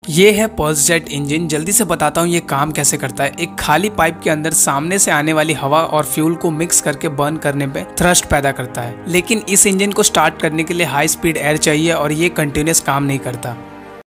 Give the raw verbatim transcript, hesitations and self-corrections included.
ये है pulse jet engine. जल्दी से बताता हूँ ये काम कैसे करता है। एक खाली पाइप के अंदर सामने से आने वाली हवा और फ्यूल को मिक्स करके बर्न करने पे थ्रस्ट पैदा करता है, लेकिन इस इंजन को स्टार्ट करने के लिए हाई स्पीड एयर चाहिए और ये कंटिन्यूस काम नहीं करता।